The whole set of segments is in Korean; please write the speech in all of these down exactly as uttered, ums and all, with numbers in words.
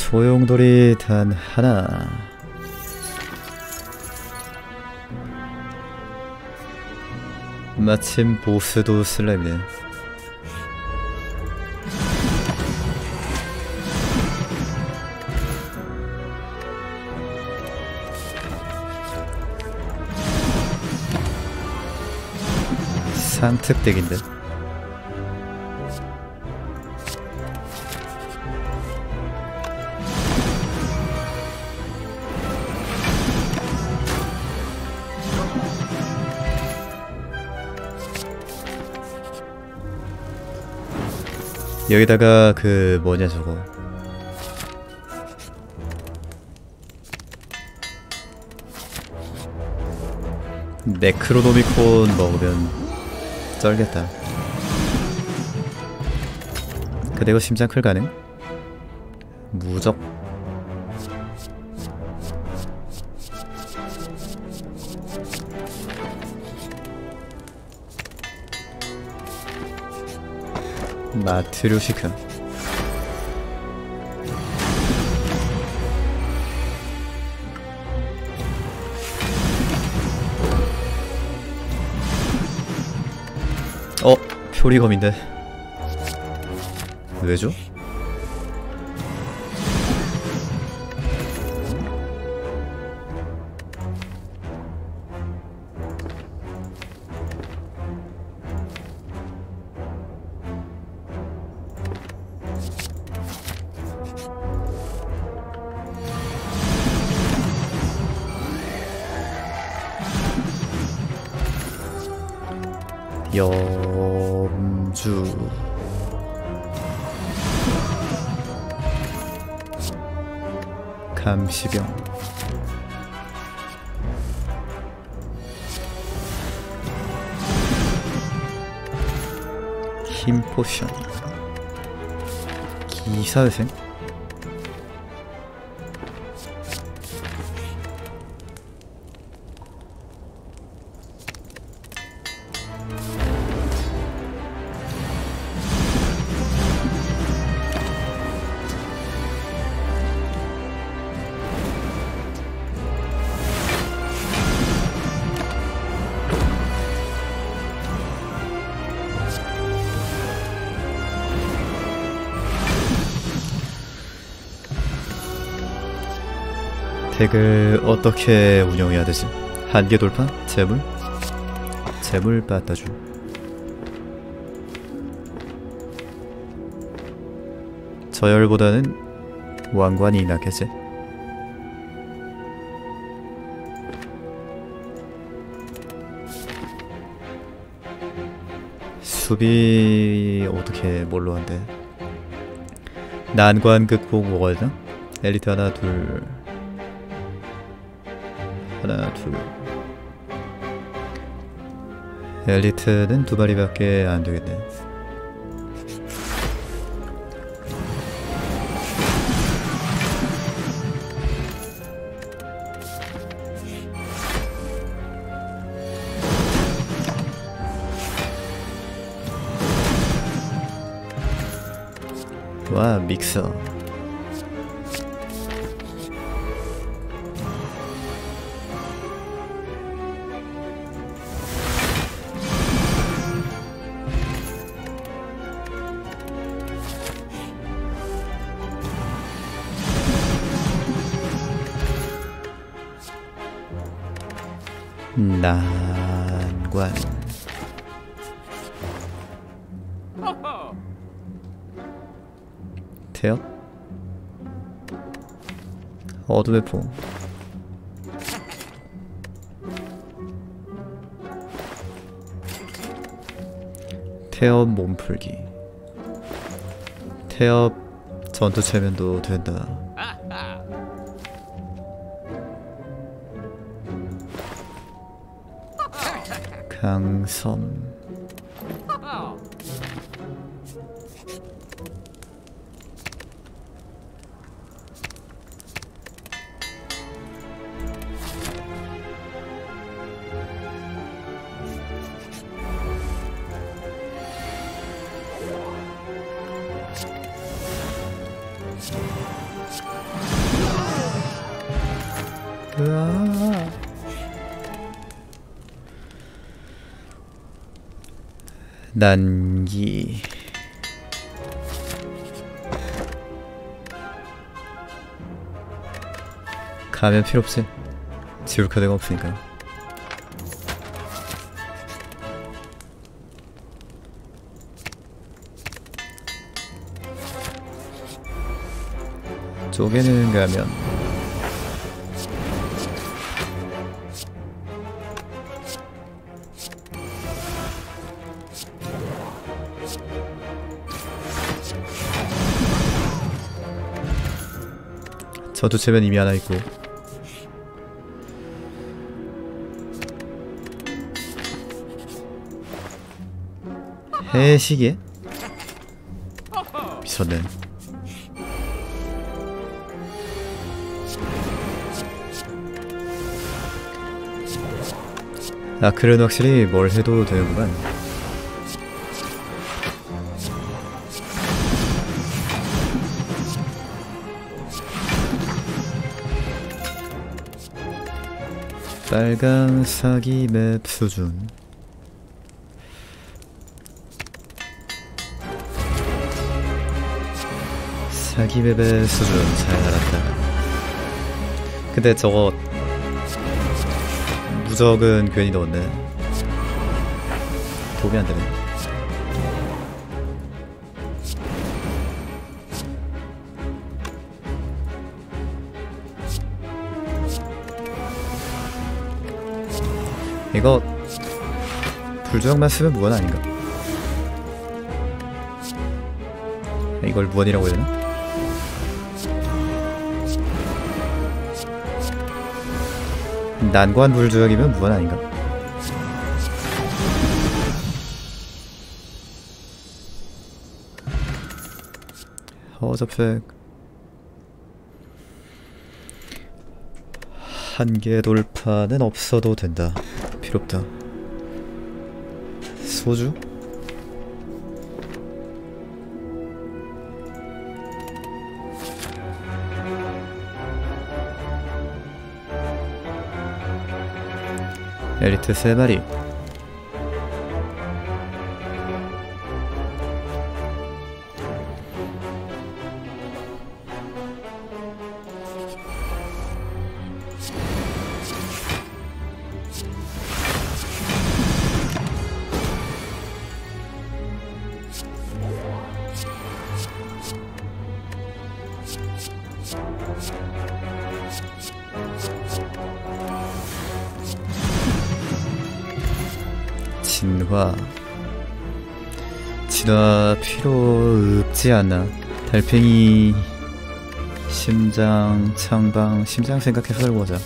소용돌이 단 하나. 마침 보스도 슬라임이네. 상특덱인데. 여기다가 그 뭐냐 저거 네크로노미콘 먹으면 쩔겠다. 근데 이거 심장클 가능? 무적. 마트료시카. 어? 표리검인데 왜죠? 염주. 감시병. 힘포션. 기사회생. 덱을 어떻게 운영해야 되지? 한계 돌파? 재물? 재물 빠따주. 저열보다는 왕관이 낫겠지? 수비 어떻게 뭘로 한대? 난관 극복 먹어야 되나? 엘리트 하나 둘 하나 둘. 엘리트는 두 마리밖에 안 되겠네. 와, 믹서. 난관. 태엽. 어둠의 포. 태엽 몸풀기. 태엽 전투 체면도 된다. 강섬. 으아. 난기. 가면 필요 없지. 지울 카드가 없으니까. 쪼개는 가면 저주체면 이미 하나 있고 해시계? 미쳤네. 아, 그래도 확실히 뭘 해도 되는구만. 빨강 사기 맵 수준. 사기 맵의 수준 잘 알았다. 근데 저거 무적은 괜히 넣었네. 도움이 안 되네. 이거 불조각만 쓰면 무한 아닌가? 이걸 무한이라고 해야 되나? 난관 불조각이면 무한 아닌가? 허접색 한계 돌파는 없어도 된다. 필요 없다. 소주? 엘리트 세 마리. 진화. 진화 필요 없지 않나. 달팽이 심장 창방. 심장 생각해서 들고 가자.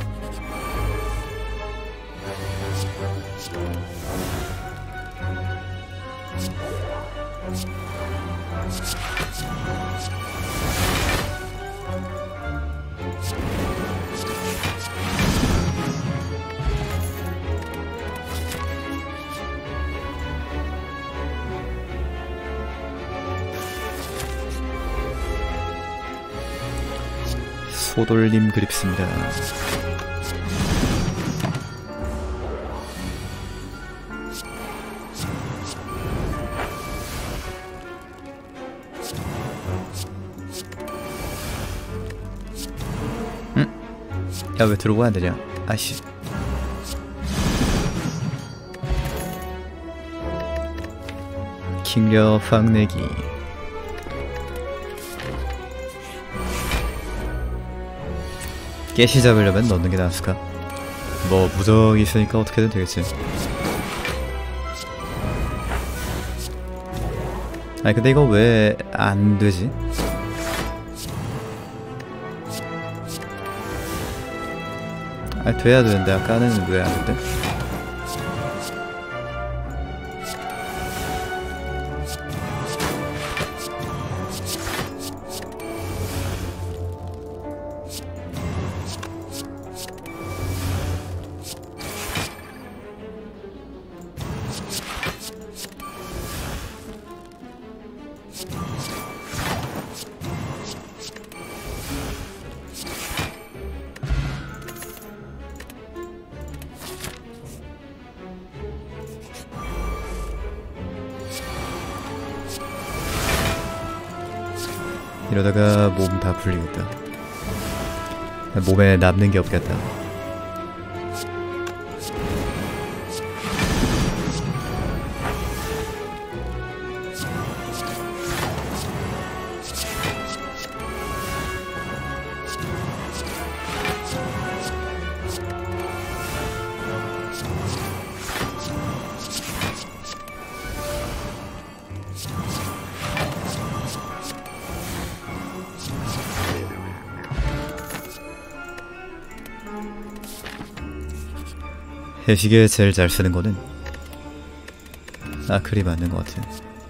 소돌림 그립습니다. 응? 야, 왜 들어가야 되냐? 아이씨. 킹력 확내기. 깨시 잡으려면 넣는 게 나았을까? 뭐 무적이 있으니까 어떻게든 되겠지. 아니 근데 이거 왜 안 되지? 아 돼야 되는데 아까는 왜 안 돼? 이러다가 몸 다 풀리겠다. 몸에 남는 게 없겠다. 해시계에 제일 잘 쓰는 거는 아클이 맞는 것 같아.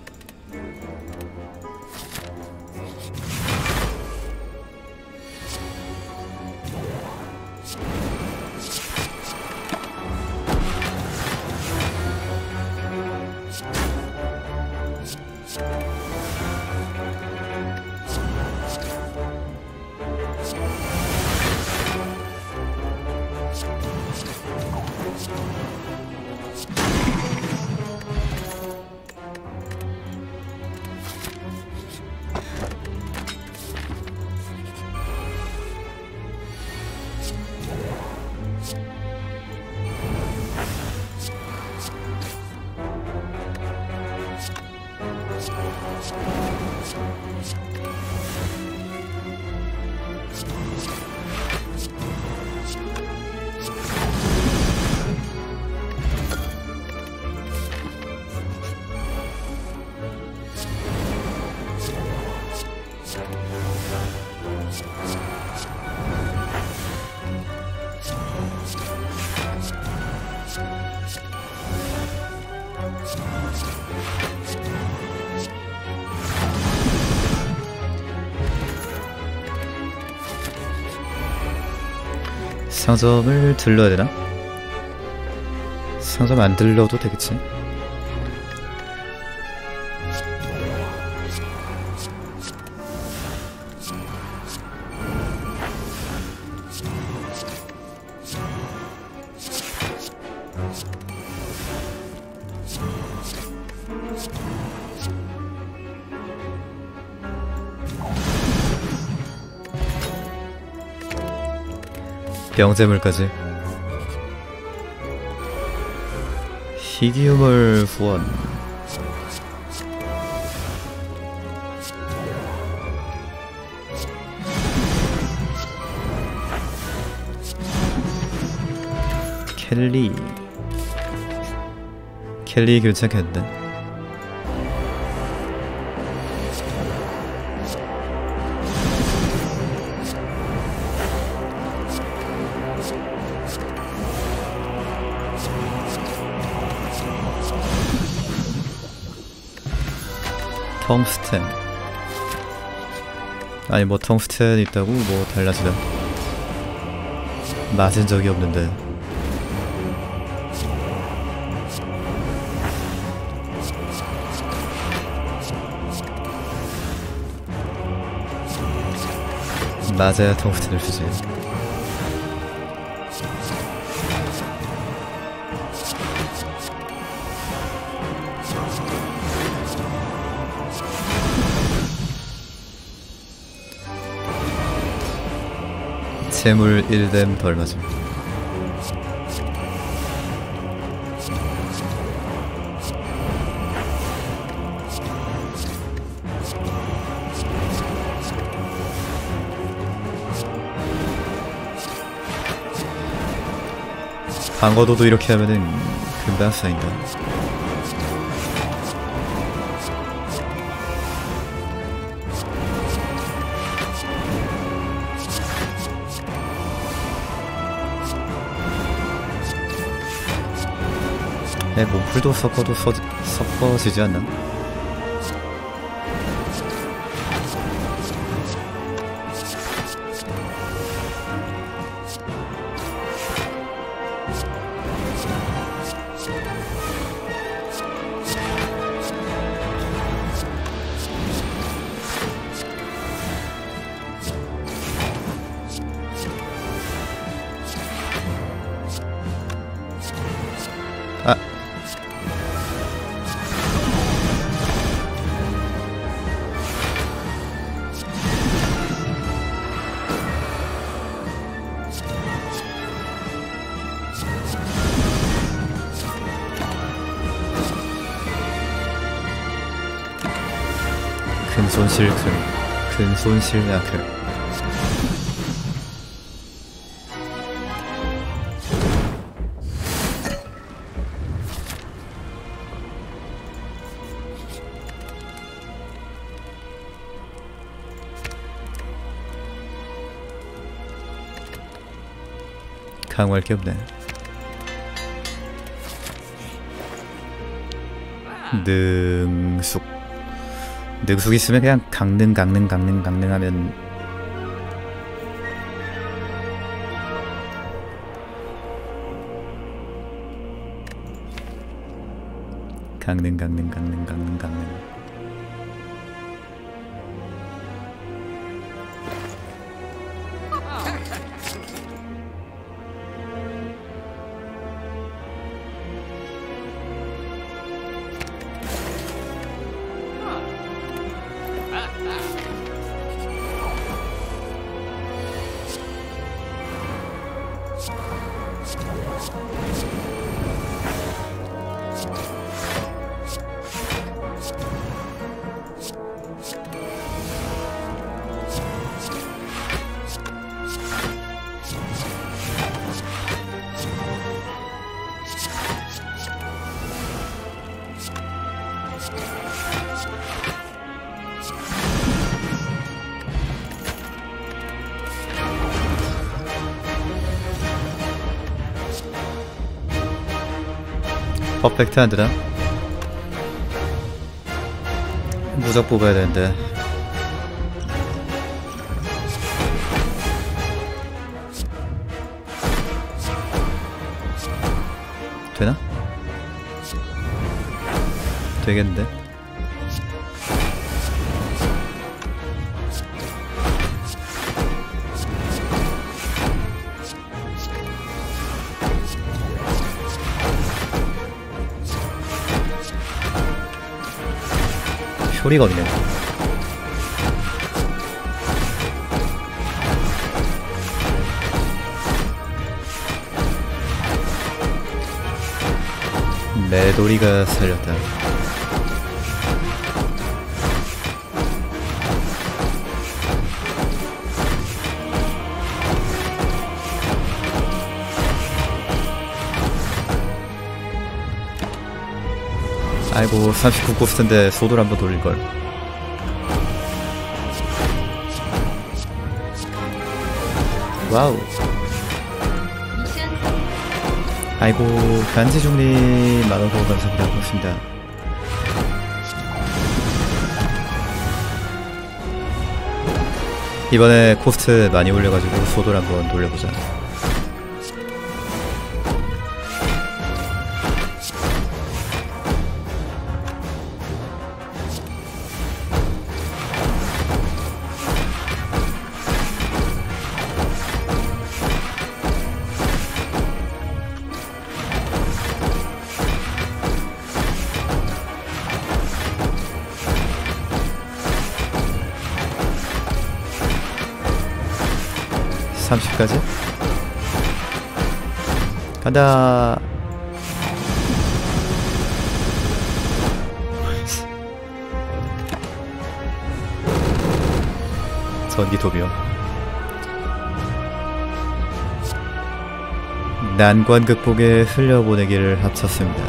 상점을 들러야 되나? 상점 안 들러도 되겠지. 병재물까지. 희귀유물 후원. 켈리. 켈리 괜찮겠는데? 텅스텐. 아니 뭐 텅스텐 있다고 뭐 달라지나? 맞은 적이 없는데. 맞아야 텅스텐을 쓰지. 재물 일 뎀 덜 맞음. 방어도도 이렇게 하면은 금방 쌓인다. 내 몸풀도 섞어도 서, 섞어지지 않나? 손실 큰, 큰 손실 나클. 강화할 게 없네. 능숙. 능숙 있으면 그냥 강능 강능 강능 강능 하면 강능 강능 강능 강능 강능. 퍼펙트 한드나? 무적 뽑아야 되는데. 되나? 되겠는데? 효리거든요. 매도리가 살렸다. 아이고 삼십구 코스트인데 소돌 한번 돌릴걸. 와우. 아이고 간지중리 만원 보고 감사합니다. 고맙습니다. 이번에 코스트 많이 올려가지고 소돌 한번 돌려보자. 삼십까지? 간다. 전기 도비요. 난관 극복에 흘려보내기를 합쳤습니다.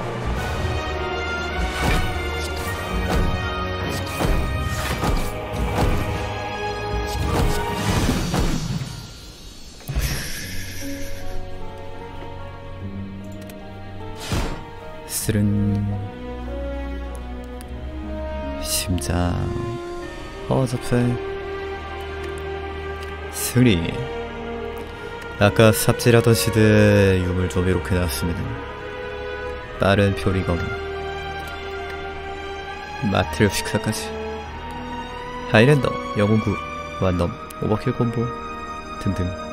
스른 심장 허접세 승리. 아까 삽질하던 시대에 유물 좀 이렇게 나왔습니다. 빠른 표리검 마트력 식사까지 하이랜더 영웅구 완덤 오버킬 콤보 등등.